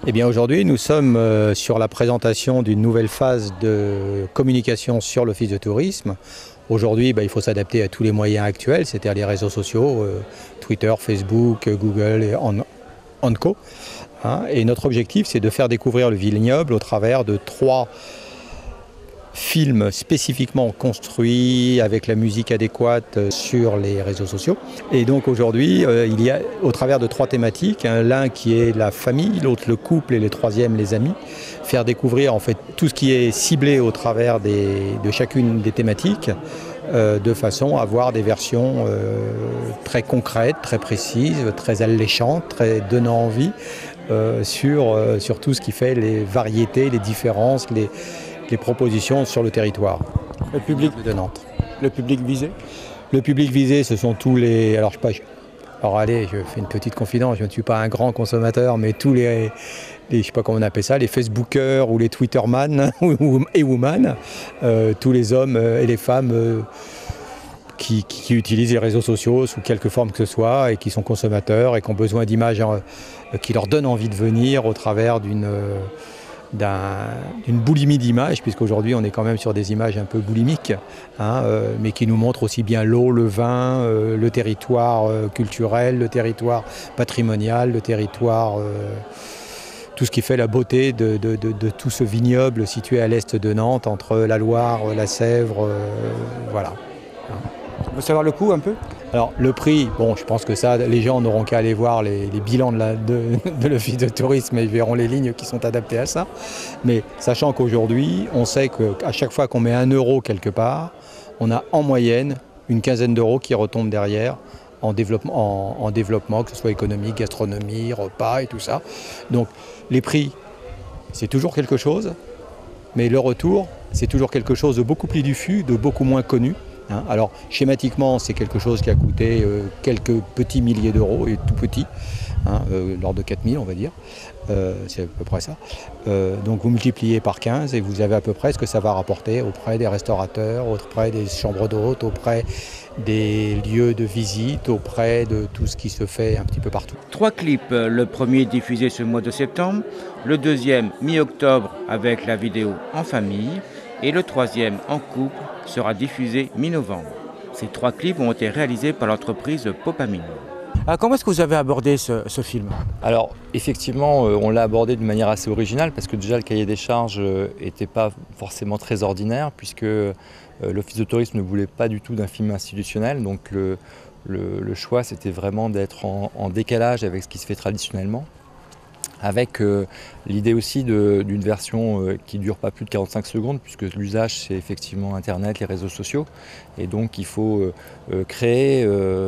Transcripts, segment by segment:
Eh bien aujourd'hui, nous sommes sur la présentation d'une nouvelle phase de communication sur l'Office de tourisme. Aujourd'hui, il faut s'adapter à tous les moyens actuels, c'est-à-dire les réseaux sociaux, Twitter, Facebook, Google et co. Et notre objectif, c'est de faire découvrir le vignoble au travers de 3 films spécifiquement construits avec la musique adéquate sur les réseaux sociaux. Et donc aujourd'hui, il y a au travers de 3 thématiques, l'un qui est la famille, l'autre le couple et le troisième les amis, faire découvrir en fait tout ce qui est ciblé au travers de chacune des thématiques, de façon à avoir des versions très concrètes, très précises, très alléchantes, très donnant envie sur tout ce qui fait les variétés, les différences, les propositions sur le territoire. Le public de Nantes. Le public visé? Le public visé, ce sont tous les... Alors allez, je fais une petite confidence, je ne suis pas un grand consommateur, mais tous les je sais pas comment on appelle ça, les Facebookers ou les Twitterman et woman, tous les hommes et les femmes qui utilisent les réseaux sociaux sous quelque forme que ce soit et qui sont consommateurs et qui ont besoin d'images qui leur donnent envie de venir au travers d'une boulimie d'images, puisqu'aujourd'hui on est quand même sur des images un peu boulimiques, mais qui nous montrent aussi bien l'eau, le vin, le territoire culturel, le territoire patrimonial, le territoire, tout ce qui fait la beauté de tout ce vignoble situé à l'est de Nantes, entre la Loire, la Sèvre, voilà. On veut savoir le coût un peu? Alors le prix, bon, je pense que ça, les gens n'auront qu'à aller voir les bilans de l'Office de tourisme et ils verront les lignes qui sont adaptées à ça. Mais sachant qu'aujourd'hui, on sait qu'à chaque fois qu'on met 1 euro quelque part, on a en moyenne une quinzaine d'euros qui retombent derrière en développement, que ce soit économique, gastronomie, repas et tout ça. Donc les prix, c'est toujours quelque chose, mais le retour, c'est toujours quelque chose de beaucoup plus diffus, de beaucoup moins connu. Alors schématiquement, c'est quelque chose qui a coûté quelques petits milliers d'euros, et tout petit, l'ordre de 4 000 on va dire, c'est à peu près ça. Donc vous multipliez par 15 et vous avez à peu près ce que ça va rapporter auprès des restaurateurs, auprès des chambres d'hôtes, auprès des lieux de visite, auprès de tout ce qui se fait un petit peu partout. 3 clips, le premier diffusé ce mois de septembre, le deuxième mi-octobre avec la vidéo En famille, et le troisième En couple sera diffusé mi-novembre. Ces 3 clips ont été réalisés par l'entreprise Popamine. Comment est-ce que vous avez abordé ce film? Alors effectivement, on l'a abordé d'une manière assez originale parce que déjà le cahier des charges n'était pas forcément très ordinaire puisque l'Office de tourisme ne voulait pas du tout d'un film institutionnel. Donc le choix c'était vraiment d'être en décalage avec ce qui se fait traditionnellement, avec l'idée aussi d'une version qui ne dure pas plus de 45 secondes, puisque l'usage c'est effectivement Internet, les réseaux sociaux, et donc il faut créer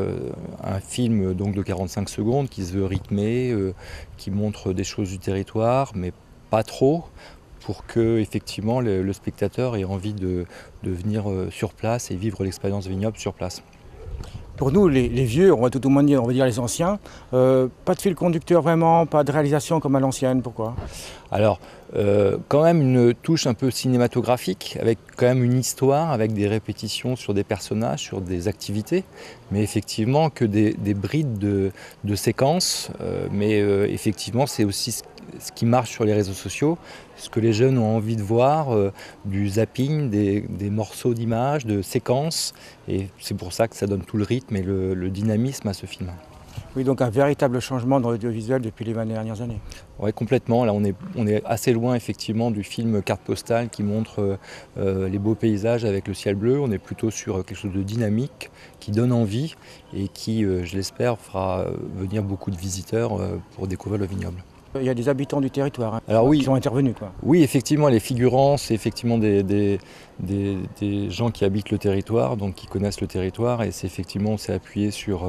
un film donc, de 45 secondes qui se veut rythmé, qui montre des choses du territoire, mais pas trop, pour que effectivement le spectateur ait envie de venir sur place et vivre l'expérience vignoble sur place. Pour nous, les vieux, on va tout au moins dire, les anciens, pas de fil conducteur vraiment, pas de réalisation comme à l'ancienne, pourquoi? Alors, quand même une touche un peu cinématographique, avec quand même une histoire, avec des répétitions sur des personnages, sur des activités, mais effectivement que des brides de séquences, mais effectivement c'est aussi ce qui marche sur les réseaux sociaux, ce que les jeunes ont envie de voir, du zapping, des morceaux d'images, de séquences, et c'est pour ça que ça donne tout le rythme et le dynamisme à ce film. Oui, donc un véritable changement dans l'audiovisuel depuis les 20 dernières années. Oui, complètement. Là, on est assez loin effectivement du film carte postale qui montre les beaux paysages avec le ciel bleu. On est plutôt sur quelque chose de dynamique, qui donne envie et qui, je l'espère, fera venir beaucoup de visiteurs pour découvrir le vignoble. Il y a des habitants du territoire Alors, oui, qui sont intervenus, quoi. Oui, effectivement, les figurants, c'est effectivement des gens qui habitent le territoire, donc qui connaissent le territoire, et c'est effectivement, on s'est appuyé sur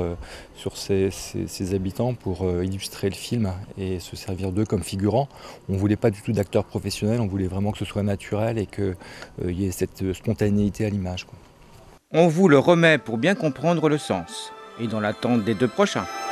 ces habitants pour illustrer le film et se servir d'eux comme figurants. On ne voulait pas du tout d'acteurs professionnels, on voulait vraiment que ce soit naturel et qu'il y ait cette spontanéité à l'image. On vous le remet pour bien comprendre le sens, et dans l'attente des 2 prochains.